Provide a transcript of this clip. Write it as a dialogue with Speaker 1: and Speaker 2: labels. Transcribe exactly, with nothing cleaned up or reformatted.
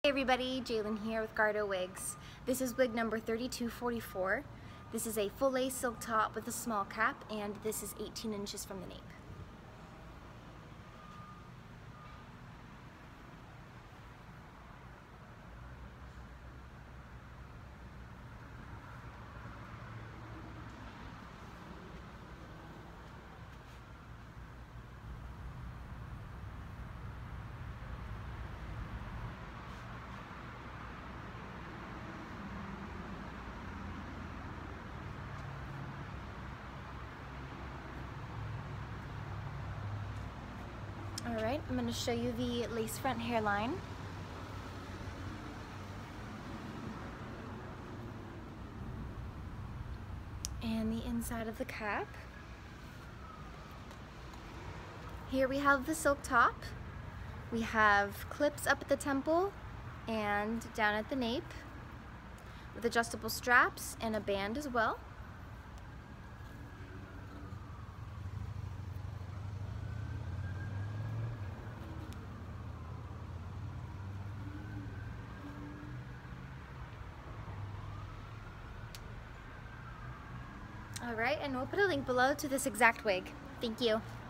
Speaker 1: Hey everybody, Jalen here with Gardeaux Wigs. This is wig number thirty-two forty-four. This is a full lace silk top with a small cap, and this is eighteen inches from the nape. Alright, I'm going to show you the lace front hairline. And the inside of the cap. Here we have the silk top. We have clips up at the temple and down at the nape with adjustable straps and a band as well. Alright, and we'll put a link below to this exact wig. Thank you.